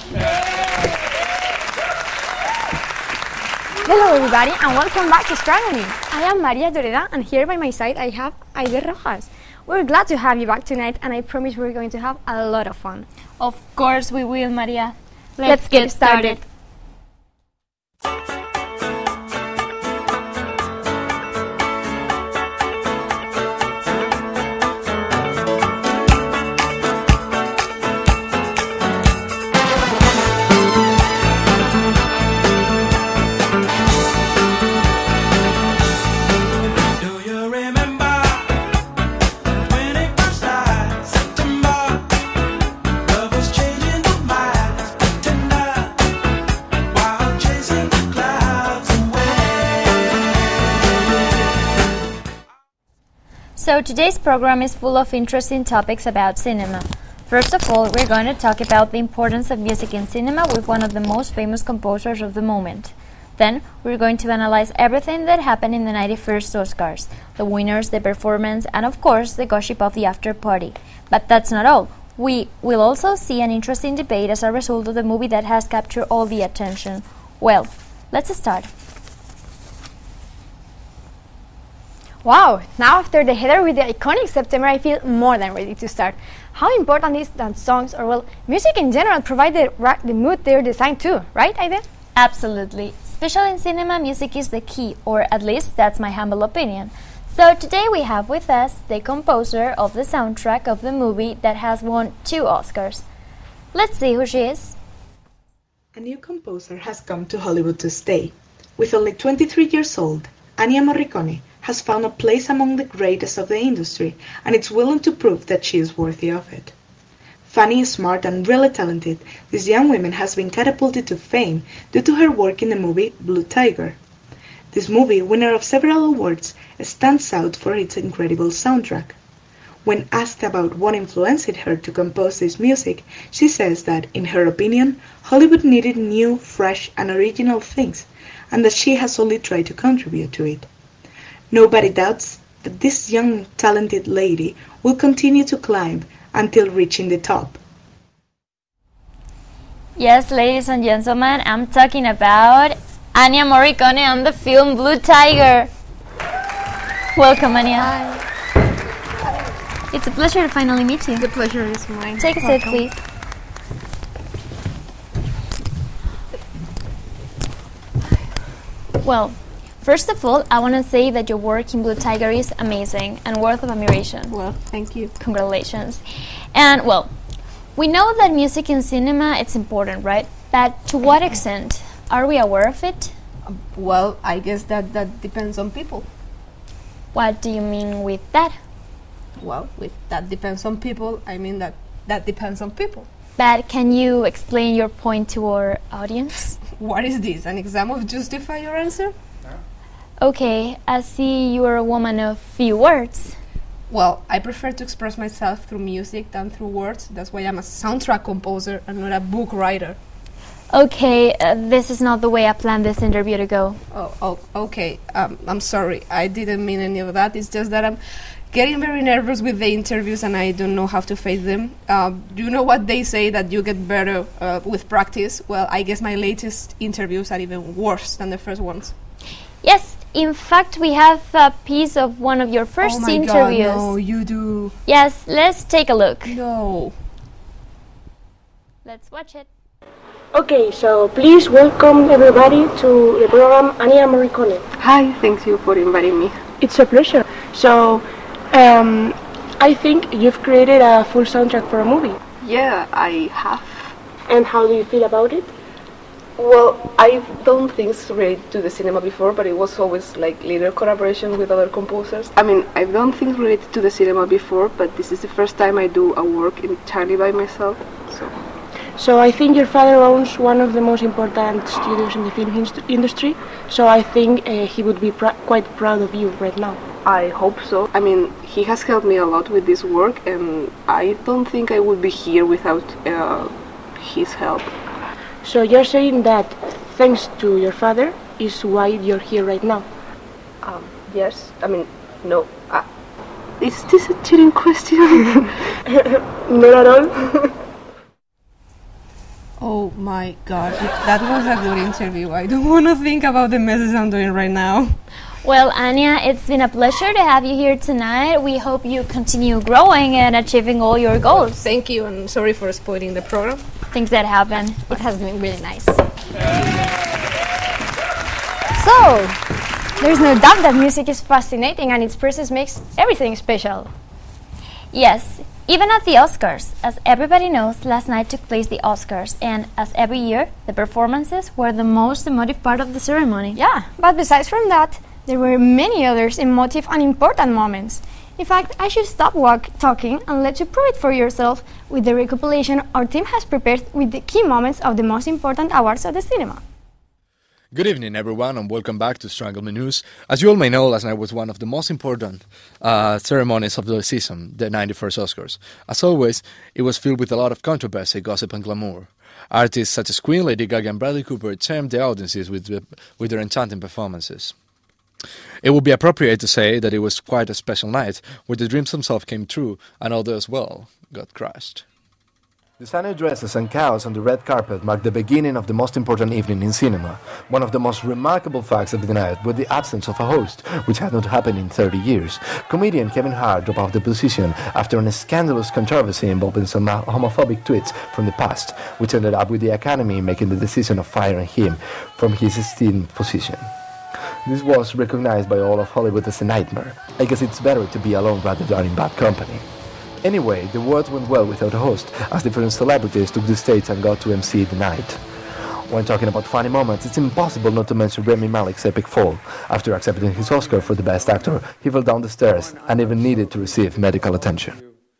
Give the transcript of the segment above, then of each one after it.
Hello everybody and welcome back to Strangle Me. I am Maria Doreda and here by my side I have Aide Rojas. We're glad to have you back tonight and I promise we're going to have a lot of fun. Of course we will, Maria. Let's get started. So today's program is full of interesting topics about cinema. First of all, we're going to talk about the importance of music in cinema with one of the most famous composers of the moment. Then, we're going to analyze everything that happened in the 91st Oscars, the winners, the performance, and of course, the gossip of the after party. But that's not all. We will also see an interesting debate as a result of the movie that has captured all the attention. Well, let's start. Wow, now after the header with the iconic September I feel more than ready to start. How important is that songs or well, music in general provide the mood they're designed to, right Aide? Absolutely. Especially in cinema, music is the key, or at least that's my humble opinion. So today we have with us the composer of the soundtrack of the movie that has won 2 Oscars. Let's see who she is. A new composer has come to Hollywood to stay. With only 23 years old, Ennio Morricone has found a place among the greatest of the industry and is willing to prove that she is worthy of it. Funny, smart and really talented, this young woman has been catapulted to fame due to her work in the movie Blue Tiger. This movie, winner of several awards, stands out for its incredible soundtrack. When asked about what influenced her to compose this music, she says that, in her opinion, Hollywood needed new, fresh and original things, and that she has only tried to contribute to it. Nobody doubts that this young, talented lady will continue to climb until reaching the top. Yes, ladies and gentlemen, I'm talking about Ennio Morricone on the film Blue Tiger. Welcome, Ennio. Hi. It's a pleasure to finally meet you. The pleasure is mine. Take a seat, please. Well, first of all, I want to say that your work in Blue Tiger is amazing and worth of admiration. Well, thank you. Congratulations. And, well, we know that music in cinema it's important, right? But to what extent? Are we aware of it? Well, I guess that depends on people. What do you mean with that? Well, with that depends on people, I mean that depends on people. But can you explain your point to our audience? What is this, an exam of justify your answer? Okay, I see you are a woman of few words. Well, I prefer to express myself through music than through words. That's why I'm a soundtrack composer and not a book writer. Okay, this is not the way I planned this interview to go. Oh, okay. I'm sorry. I didn't mean any of that. It's just that I'm getting very nervous with the interviews and I don't know how to face them. Do you know what they say, that you get better with practice? Well, I guess my latest interviews are even worse than the first ones. Yes, in fact, we have a piece of one of your first interviews. God, no, you do. Yes, let's take a look. No. Let's watch it. Okay, so please welcome everybody to the program Ennio Morricone. Hi, thank you for inviting me. It's a pleasure. So, I think you've created a full soundtrack for a movie. Yeah, I have. And how do you feel about it? Well, I've done things related to the cinema before, but it was always like little collaboration with other composers. I mean, I've done things related to the cinema before, but this is the first time I do a work entirely by myself, So I think your father owns one of the most important studios in the film industry, so I think he would be quite proud of you right now. I hope so. I mean, he has helped me a lot with this work, and I don't think I would be here without his help. So you're saying that thanks to your father is why you're here right now? Yes. I mean, no. Is this a cheating question? Not at all. Oh my god, if that was a good interview, I don't want to think about the messes I'm doing right now. Well, Anya, it's been a pleasure to have you here tonight. We hope you continue growing and achieving all your goals. Thank you, and sorry for spoiling the program. Things that happen. It has been really nice. So, there's no doubt that music is fascinating and its process makes everything special. Yes, even at the Oscars. As everybody knows, last night took place the Oscars, and as every year, the performances were the most emotive part of the ceremony. Yeah, but besides from that, there were many others emotive and important moments. In fact, I should stop talking and let you prove it for yourself with the recompilation our team has prepared with the key moments of the most important awards of the cinema. Good evening, everyone, and welcome back to Strangle Me News. As you all may know, last night was one of the most important ceremonies of the season, the 91st Oscars. As always, it was filled with a lot of controversy, gossip, and glamour. Artists such as Queen, Lady Gaga, and Bradley Cooper charmed the audiences with their enchanting performances. It would be appropriate to say that it was quite a special night, where the dreams themselves came true, and all as well got crushed. The stunning dresses and chaos on the red carpet marked the beginning of the most important evening in cinema. One of the most remarkable facts of the night was the absence of a host, which had not happened in 30 years. Comedian Kevin Hart dropped off the position after a scandalous controversy involving some homophobic tweets from the past, which ended up with the Academy making the decision of firing him from his esteemed position. This was recognized by all of Hollywood as a nightmare. I guess it's better to be alone rather than in bad company. Anyway, the awards went well without a host, as different celebrities took the stage and got to MC the night. When talking about funny moments, it's impossible not to mention Rami Malek's epic fall. After accepting his Oscar for the Best Actor, he fell down the stairs and even needed to receive medical attention.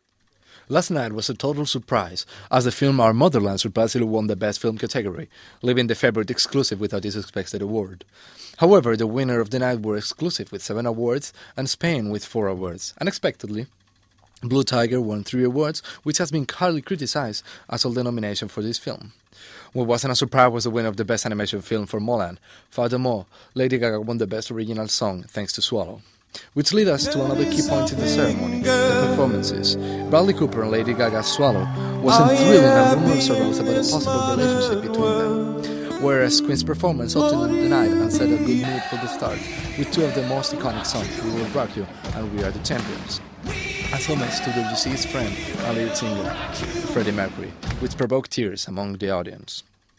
Last night was a total surprise, as the film Our Motherland surprisingly won the Best Film category, leaving the favorite exclusive without this expected award. However, the winner of the night were exclusive with 7 awards, and Spain with 4 awards. Unexpectedly, Blue Tiger won 3 awards, which has been highly criticized as all the nomination for this film. What wasn't a surprise was the winner of the Best Animation Film for Mulan. Furthermore, Lady Gaga won the Best Original Song thanks to Swallow. Which leads us to another key point in the ceremony, the performances. Bradley Cooper and Lady Gaga's Swallow wasn't thrilling and rumors arose about a possible relationship between them. Whereas Queen's performance opened the night and set a good mood for the start, with 2 of the most iconic songs, We Will Rock You and We Are the Champions. As homage to the deceased friend and lead singer, Freddie Mercury, which provoked tears among the audience.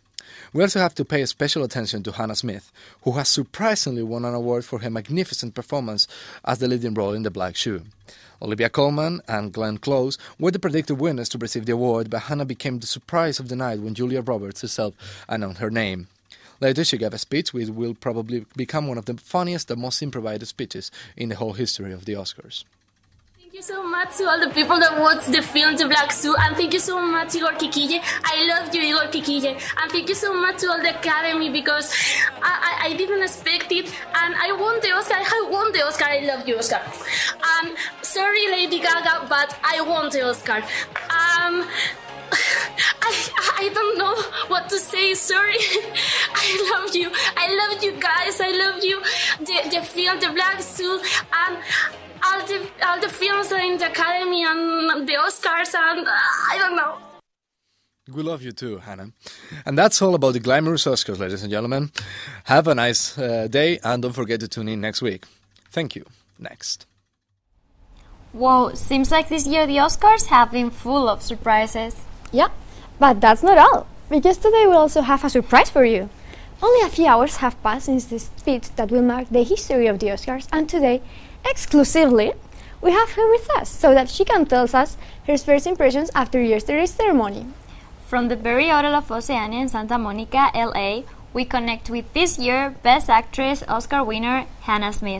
We also have to pay special attention to Hannah Smith, who has surprisingly won an award for her magnificent performance as the leading role in The Black Shoe. Olivia Colman and Glenn Close were the predicted winners to receive the award, but Hannah became the surprise of the night when Julia Roberts herself announced her name. Later she gave a speech which will probably become one of the funniest and most improvised speeches in the whole history of the Oscars. Thank you so much to all the people that watched the film The Black Suit, and thank you so much, Igor Kikille. I love you, Igor Kikille. And thank you so much to all the Academy, because I didn't expect it, and I won the Oscar. I won the Oscar. I love you, Oscar. Sorry, Lady Gaga, but I won the Oscar. I don't know what to say, sorry. I love you. I love you guys. I love you. The film The Black Suit, and all the films are in the Academy and the Oscars, and I don't know. We love you too, Hannah. And that's all about the glamorous Oscars, ladies and gentlemen. Have a nice day, and don't forget to tune in next week. Thank you. Next. Whoa, seems like this year the Oscars have been full of surprises. Yeah, but that's not all, because today we also have a surprise for you. Only a few hours have passed since the speech that will mark the history of the Oscars, and today, exclusively, we have her with us so that she can tell us her first impressions after yesterday's ceremony. From the very Hotel of Oceania in Santa Monica, LA, we connect with this year Best Actress Oscar winner Hannah Smith.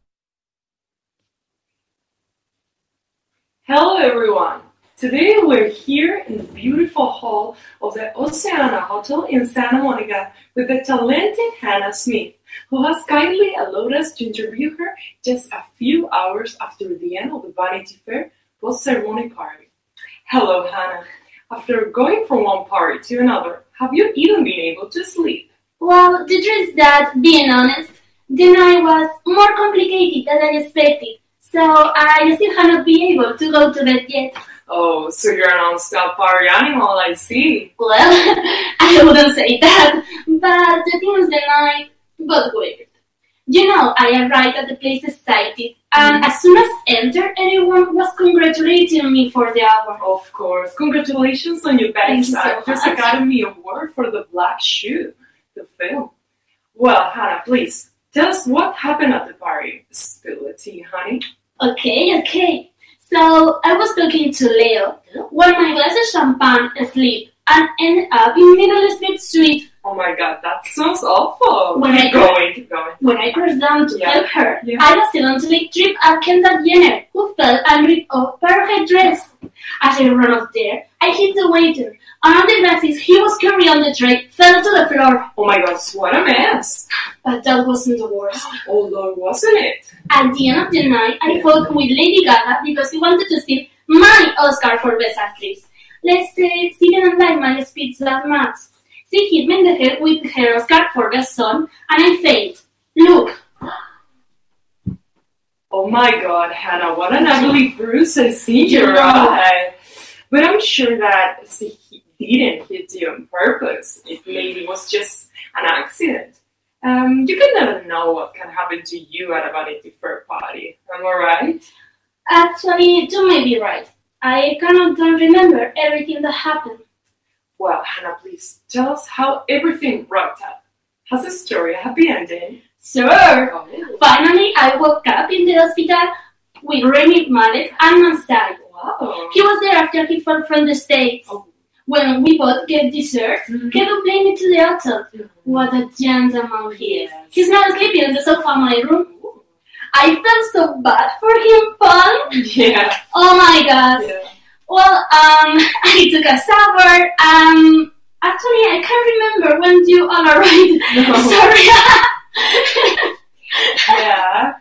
Hello everyone! Today we're here in the beautiful hall of the Oceana Hotel in Santa Monica with the talented Hannah Smith, who has kindly allowed us to interview her just a few hours after the end of the Vanity Fair post-ceremony party. Hello Hannah, after going from one party to another, have you even been able to sleep? Well, the truth is that, being honest, the night was more complicated than I expected, so I still have not been able to go to bed yet. Oh, so you're a non-stop party animal, I see. Well, I wouldn't say that, but the thing is the night got weird. You know, I arrived at the place excited, and as soon as I entered, everyone was congratulating me for the award. Of course. Congratulations on your Best Thank you so Actress much. Academy Award for The Black Shoe, the film. Well, Hannah, please, tell us what happened at the party. Spill the tea, honey. Okay. So, I was talking to Leo when my glass of champagne slipped and ended up in Middle Street Suite. Oh my god, that sounds awful. When Keep going. When I crossed down to Yeah. help her, Yeah. I accidentally tripped at Kendall Jenner, who fell and ripped off part of her dress. As I ran up there, I hit the waiter, and on the glasses he was carrying on the tray fell to the floor. Oh my god, what a mess. But that wasn't the worst. Oh Lord, wasn't it? At the end of the night, I fought with Lady Gaga because she wanted to steal my Oscar for Best Actress. Let's say she didn't like my speech that much. She hit me in the head with her Oscar for Best Song, and I failed. Look. Oh my god, Hannah, what an ugly bruise I see in your Yeah. eye. But I'm sure that he didn't hit you on purpose. It maybe was just an accident. You can never know what can happen to you at a Vanity Fair party. Am I right? Actually, you may be right. I cannot remember everything that happened. Well, Hannah, please tell us how everything wrapped up. Has the story a happy ending? Sure. Oh. Finally, I woke up in the hospital with Remy Malek on my side. Wow. He was there after he fell from the stage. Oh. When we both get dessert, Kevin played me to the hotel. What a gentleman he is. Yes. He's now sleeping in the sofa in my room. I felt so bad for him falling. Yeah. Oh my god. Yeah. Well, I took a shower. Actually, I can't remember when you all arrived. No. Sorry. Yeah.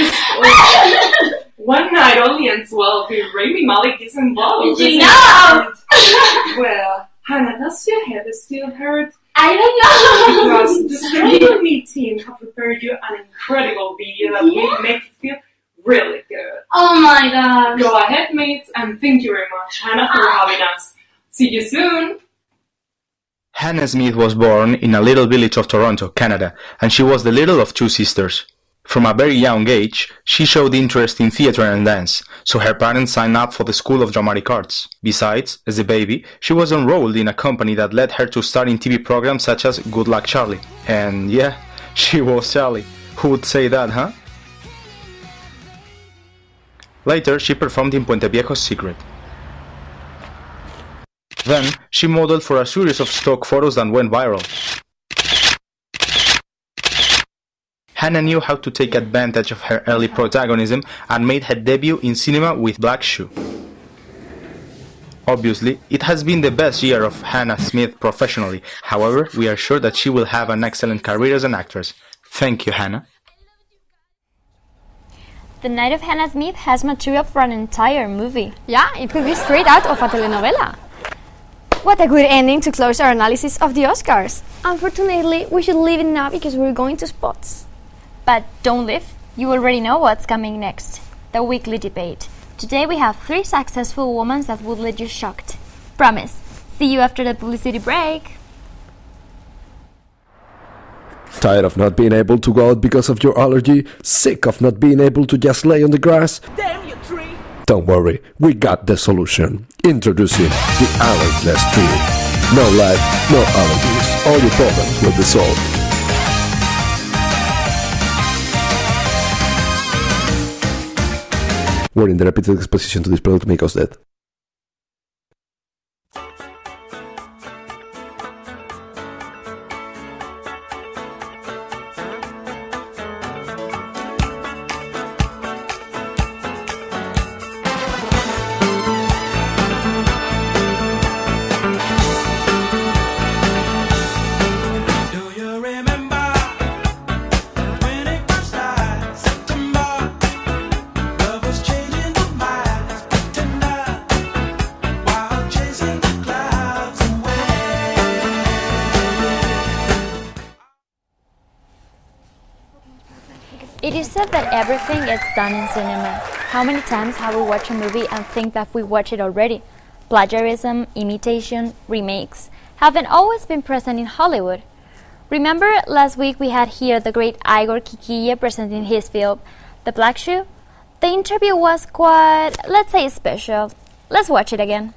One night only ends well if Rami Malek is involved. You isn't know. it? Well, Hannah, does your head still hurt? I don't know. Because the Strangle Me team have prepared you an incredible video that will make you feel really good. Oh my god. Go ahead, mates, and thank you very much, Hannah, for having us. See you soon. Hannah Smith was born in a little village of Toronto, Canada, and she was the little of two sisters. From a very young age, she showed interest in theater and dance, so her parents signed up for the School of Dramatic Arts. Besides, as a baby, she was enrolled in a company that led her to star in TV programs such as Good Luck Charlie. And yeah, she was Charlie. Who would say that, huh? Later, she performed in Puente Viejo's Secret. Then, she modeled for a series of stock photos that went viral. Hannah knew how to take advantage of her early protagonism and made her debut in cinema with Black Shoe. Obviously, it has been the best year of Hannah Smith professionally. However, we are sure that she will have an excellent career as an actress. Thank you, Hannah. The Night of Hannah Smith has material for an entire movie. Yeah, it could be straight out of a telenovela. What a good ending to close our analysis of the Oscars. Unfortunately, we should leave it now because we're going to spots. But don't leave, you already know what's coming next. The weekly debate. Today we have 3 successful women that would leave you shocked. Promise. See you after the publicity break. Tired of not being able to go out because of your allergy? Sick of not being able to just lay on the grass? Damn you, tree! Don't worry, we got the solution. Introducing the allergyless tree. No life, no allergies. All your problems will be solved. Warning, the repeated exposition to this product may cause death. It is said that everything gets done in cinema. How many times have we watched a movie and think that we watched it already? Plagiarism, imitation, remakes. haven't always been present in Hollywood. Remember last week we had here the great Igor Kikille presenting his film, The Black Shoe? The interview was quite, let's say, special. Let's watch it again.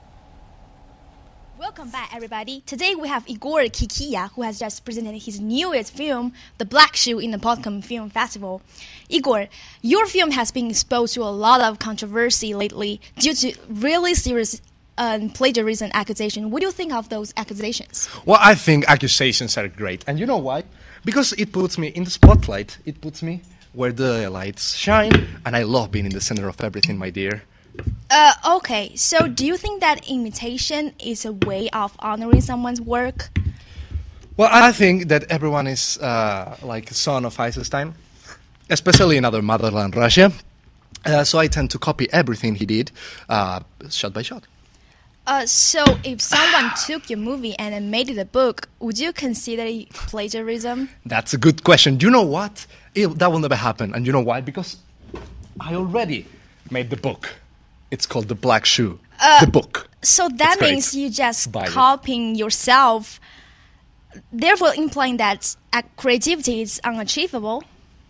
Welcome back, everybody. Today we have Igor Kikille, who has just presented his newest film, The Black Shoe, in the Multicamera Film Festival. Igor, your film has been exposed to a lot of controversy lately due to really serious plagiarism accusations. What do you think of those accusations? Well, I think accusations are great. And you know why? Because it puts me in the spotlight. It puts me where the lights shine. And I love being in the center of everything, my dear. Okay, so do you think that imitation is a way of honoring someone's work? Well, I think that everyone is like a son of Eisenstein, especially in our motherland, Russia. So I tend to copy everything he did, shot by shot. So if someone took your movie and then made it a book, would you consider it plagiarism? That's a good question. You know what? That will never happen. And you know why? Because I already made the book. It's called The Black Shoe, the book. So that means you just copying yourself, therefore implying that creativity is unachievable.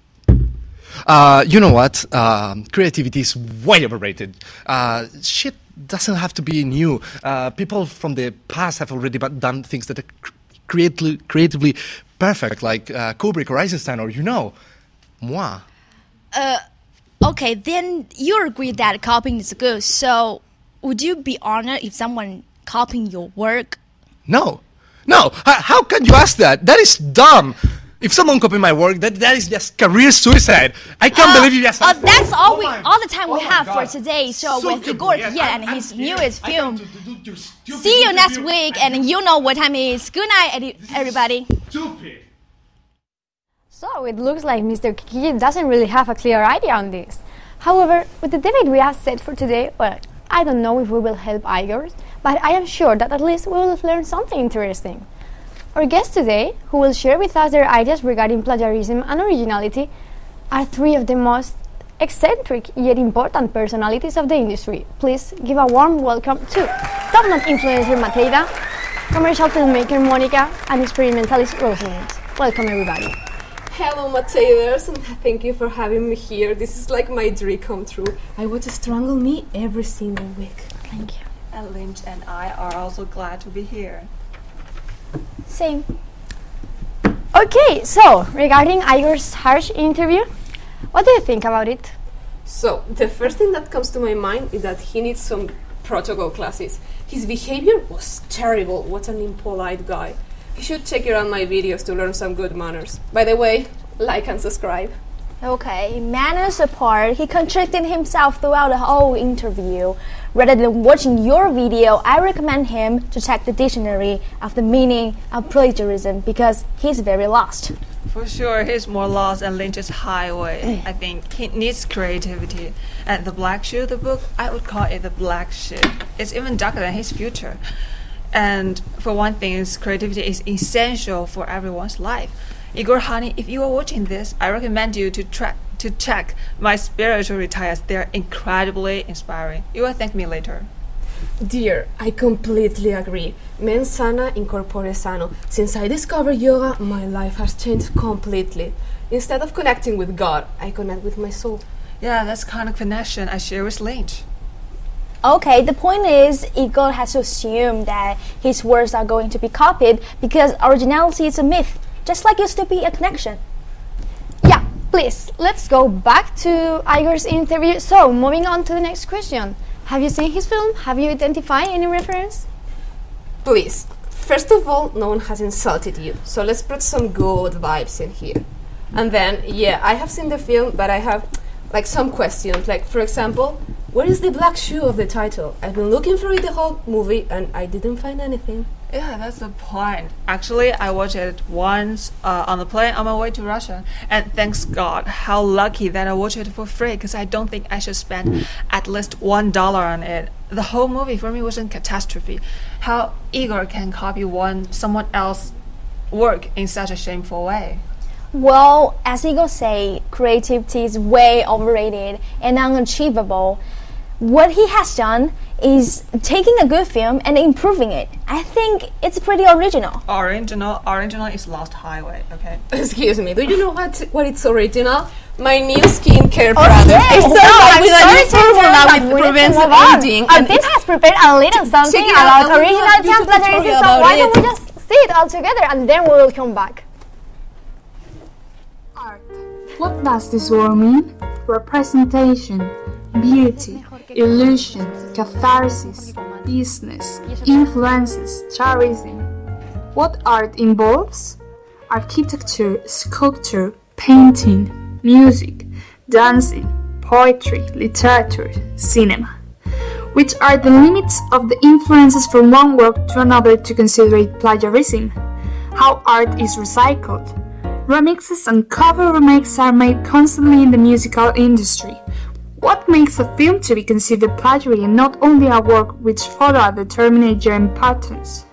You know what? Creativity is way overrated. Shit doesn't have to be new. People from the past have already done things that are creatively perfect, like Kubrick or Eisenstein, or moi. Okay, then you agree that copying is good. So, would you be honored if someone copying your work? No. How can you ask that? That is dumb. If someone copy my work, that is just career suicide. I can't believe you just. That's all the time we have for today. So with Igor and his newest film. See you next week, and you know what time it is. Good night, everybody. Stupid. So it looks like Mr. Kikille doesn't really have a clear idea on this. However, with the debate we have set for today, well, I don't know if we will help Igor, but I am sure that at least we will learn something interesting. Our guests today, who will share with us their ideas regarding plagiarism and originality, are three of the most eccentric yet important personalities of the industry. Please give a warm welcome to top-notch influencer Matilda, commercial filmmaker Monica, and experimentalist Rosalind. Welcome, everybody. Hello, Mateos, and thank you for having me here. This is like my dream come true. I watch Strangle Me every single week. Thank you. And Lynch and I are also glad to be here. Same. Okay, so regarding Igor's harsh interview, what do you think about it? So, the first thing that comes to my mind is that he needs some protocol classes. His behavior was terrible. What an impolite guy. You should check out my videos to learn some good manners. By the way, like and subscribe. Okay, manners apart, he contradicted himself throughout the whole interview. Rather than watching your video, I recommend him to check the dictionary of the meaning of plagiarism because he's very lost. For sure, he's more lost than Lynch's highway. I think he needs creativity. And The Black Shoe, the book, I would call it The Black Shoe. It's even darker than his future. And for one thing, creativity is essential for everyone's life. Igor, honey, if you are watching this, I recommend you to check my spiritual retires. They're incredibly inspiring. You will thank me later. Dear, I completely agree. Mens sana in corpore sano. Since I discovered yoga, my life has changed completely. Instead of connecting with God, I connect with my soul. Yeah, that's kind of connection I share with Lynch. Okay, the point is, Igor has to assume that his words are going to be copied because originality is a myth, just like used to be a connection. Yeah, please, let's go back to Igor's interview. So, moving on to the next question. Have you seen his film? Have you identified any reference? Please, first of all, no one has insulted you, so let's put some good vibes in here. And then, yeah, I have seen the film, but I have some questions, like, for example, where is the black shoe of the title? I've been looking for it the whole movie and I didn't find anything. Yeah, that's the point. Actually, I watched it once on the plane on my way to Russia. And thanks God, how lucky that I watched it for free, because I don't think I should spend at least $1 on it. The whole movie for me was a catastrophe. How Igor can copy someone else's work in such a shameful way. Well, as Igor say, creativity is way overrated and unachievable. what he has done is taking a good film and improving it. I think it's pretty original. Original is Lost Highway, okay? Excuse me, do you know what it's original? My new skincare product. Yes. It's with a new formula with preventive aging. Our team has prepared a little something about original templates, so why don't we just see it all together and then we will come back. Art. What does this word mean? Representation, beauty, illusion, catharsis, business, influences, tourism. What art involves? Architecture, sculpture, painting, music, dancing, poetry, literature, cinema. Which are the limits of the influences from one work to another to consider it plagiarism? How art is recycled. Remixes and cover remakes are made constantly in the musical industry. What makes a film to be considered plagiary and not only a work which follow a determined genre patterns?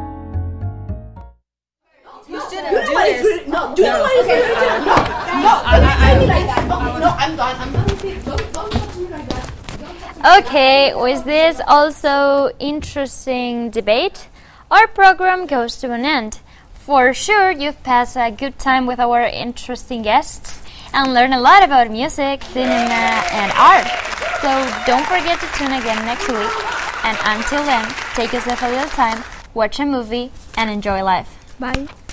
Okay, with this also interesting debate, our program goes to an end. For sure, you've passed a good time with our interesting guests and learned a lot about music, cinema, and art. So don't forget to tune again next week. And until then, take yourself a little time, watch a movie, and enjoy life. Bye.